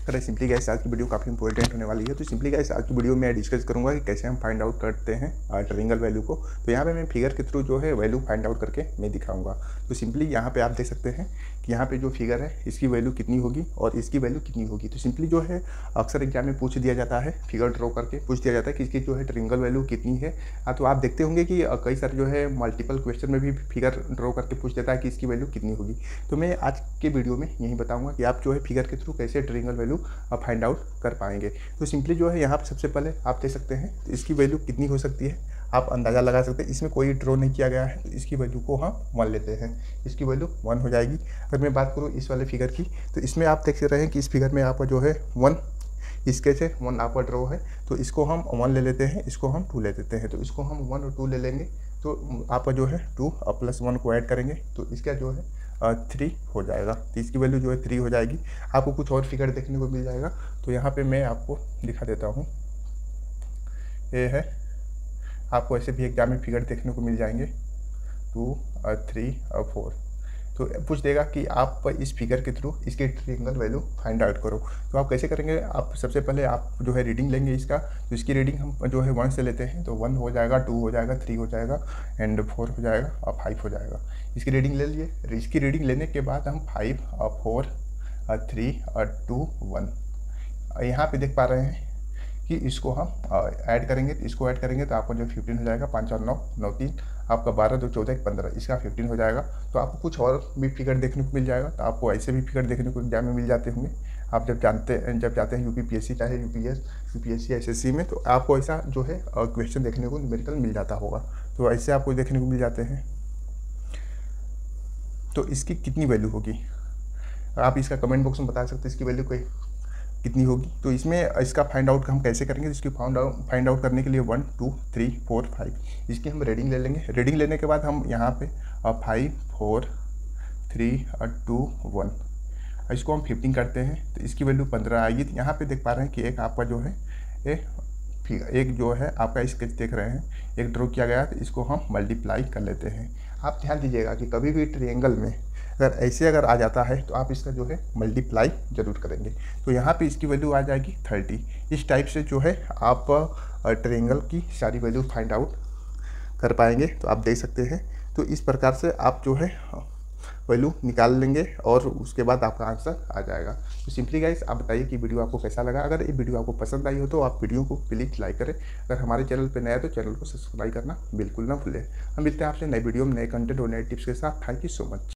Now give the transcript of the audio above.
कर simply guys आज की वीडियो काफ़ी इंपॉर्टेंट होने वाली है। तो सिंपली गाइस आज की वीडियो में मैं डिस्कस करूंगा कि कैसे हम फाइंड आउट करते हैं ट्रायंगल वैल्यू को। तो यहाँ पे मैं फिगर के थ्रू जो है वैल्यू फाइंड आउट करके मैं दिखाऊंगा। तो सिंपली यहाँ पे आप देख सकते हैं कि यहाँ पे जो फिगर है इसकी वैल्यू कितनी होगी और इसकी वैल्यू कितनी होगी। तो सिंपली जो है अक्सर एग्जाम में पूछ दिया जाता है, फिगर ड्रॉ करके पूछ दिया जाता है कि इसकी जो है ट्रायंगल वैल्यू कितनी है। तो आप देखते होंगे कि कई सारे जो है मल्टीपल क्वेश्चन में भी फिगर ड्रॉ करके पूछ देता है कि इसकी वैल्यू कितनी होगी। तो मैं आज के वीडियो में यही बताऊंगा कि आप जो है फिगर के थ्रू कैसे ट्रायंगल वैल्यू फाइंड आउट कर पाएंगे। तो सिंपली जो है यहाँ पर सबसे पहले आप देख सकते हैं तो इसकी वैल्यू कितनी हो सकती है आप अंदाज़ा लगा सकते हैं। इसमें कोई ड्रॉ नहीं किया गया है तो इसकी वैल्यू को हम 1 लेते हैं, इसकी वैल्यू 1 हो जाएगी। अगर मैं बात करूँ इस वाले फिगर की तो इसमें आप देख रहे हैं कि इस फिगर में आपका जो है 1 इसके से 1 आपका ड्रॉ है तो इसको हम 1 ले लेते हैं, इसको हम 2 ले देते हैं। तो इसको हम 1 और 2 ले लेंगे तो आपका जो है 2 प्लस 1 को ऐड करेंगे तो इसका जो है 3 हो जाएगा। तो इसकी वैल्यू जो है 3 हो जाएगी। आपको कुछ और फिगर देखने को मिल जाएगा तो यहाँ पे मैं आपको दिखा देता हूँ। ये है, आपको ऐसे भी एग्जाम में फिगर देखने को मिल जाएंगे 2 और 3 और 4। तो पूछ देगा कि आप इस फिगर के थ्रू इसके ट्रायंगल वैल्यू फाइंड आउट करो। तो आप कैसे करेंगे, आप सबसे पहले आप जो है रीडिंग लेंगे इसका। तो इसकी रीडिंग हम जो है 1 से लेते हैं तो 1 हो जाएगा, 2 हो जाएगा, 3 हो जाएगा एंड 4 हो जाएगा और 5 हो जाएगा। इसकी रीडिंग ले लिए। इसकी रीडिंग लेने के बाद हम 5 और 4 और 3 और 2 1 यहाँ पे देख पा रहे हैं कि इसको हम ऐड करेंगे। तो इसको ऐड करेंगे तो आपका जो 15 हो जाएगा, 5 और 9 9 3 आपका 12 2 14 15 इसका 15 हो जाएगा। तो आपको कुछ और भी फिगर देखने को मिल जाएगा। तो आपको ऐसे भी फिगर देखने को एग्जाम में मिल जाते होंगे। आप जब जाते हैं यूपीपीएससी चाहे यूपीएससी एसएससी में तो आपको ऐसा जो है क्वेश्चन देखने को न्यूमेरिकल मिल जाता होगा। तो ऐसे आपको देखने को मिल जाते हैं। तो इसकी कितनी वैल्यू होगी आप इसका कमेंट बॉक्स में बता सकते हैं इसकी वैल्यू कितनी होगी। तो इसमें इसका फाइंड आउट हम कैसे करेंगे, इसकी फाइंड आउट करने के लिए 1 2 3 4 5 इसकी हम रीडिंग ले लेंगे। रीडिंग लेने के बाद हम यहाँ पे 5 4 3 और 2 1 इसको हम 15 करते हैं तो इसकी वैल्यू 15 आएगी। तो यहाँ पे देख पा रहे हैं कि एक आपका जो है एक जो है आपका स्केच देख रहे हैं, एक ड्रॉ किया गया तो इसको हम मल्टीप्लाई कर लेते हैं। आप ध्यान दीजिएगा कि कभी भी ट्रायंगल में अगर आ जाता है तो आप इसका जो है मल्टीप्लाई जरूर करेंगे। तो यहाँ पे इसकी वैल्यू आ जाएगी 30। इस टाइप से जो है आप ट्रायंगल की सारी वैल्यू फाइंड आउट कर पाएंगे। तो आप देख सकते हैं। तो इस प्रकार से आप जो है वैल्यू निकाल लेंगे और उसके बाद आपका आंसर आ जाएगा। तो सिंपली गाइस आप बताइए कि वीडियो आपको कैसा लगा। अगर ये वीडियो आपको पसंद आई हो तो आप वीडियो को प्लीज़ लाइक करें। अगर हमारे चैनल पर नया है तो चैनल को सब्सक्राइब करना बिल्कुल ना भूलें। हम मिलते हैं आपसे नई वीडियो में नए कंटेंट और नए टिप्स के साथ। Thank you so much.